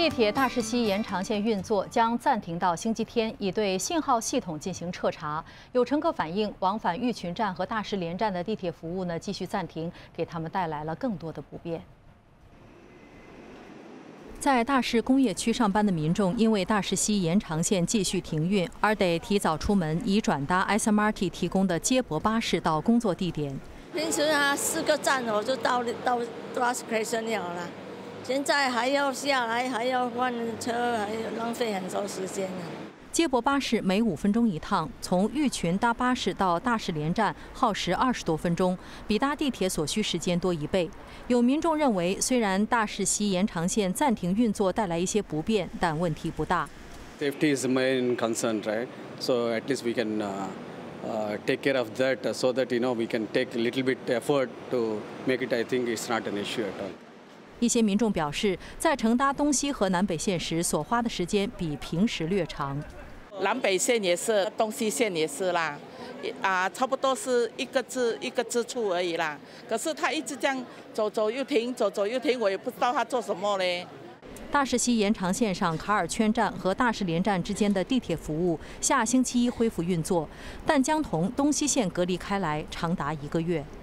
地铁大势溪延长线运作将暂停到星期天，以对信号系统进行彻查。有乘客反映，往返玉群站和大势连站的地铁服务继续暂停，给他们带来了更多的不便。在大势工业区上班的民众，因为大势溪延长线继续停运，而得提早出门，以转搭 SMRT 提供的接驳巴士到工作地点。 平时4个站我就到 Station 了。 现在还要下来，还要换车，还要浪费很多时间呢。 接驳巴士每5分钟一趟，从玉群搭巴士到大势连站耗时20多分钟，比搭地铁所需时间多1倍。有民众认为，虽然大势溪延长线暂停运作带来一些不便，但问题不大。 Safety is the main concern, right? So at least we can take care of that, so that we can take a little bit effort to make it. I think it's not an issue at all. 一些民众表示，在乘搭东西和南北线时所花的时间比平时略长。 南北线也是，东西线也是啦，差不多是一个支出而已啦。可是他一直这样走又停，走又停，我也不知道他做什么嘞。 大势溪延长线上卡尔圈站和大势连站之间的地铁服务下星期一恢复运作，但将同东西线隔离开来，长达1个月。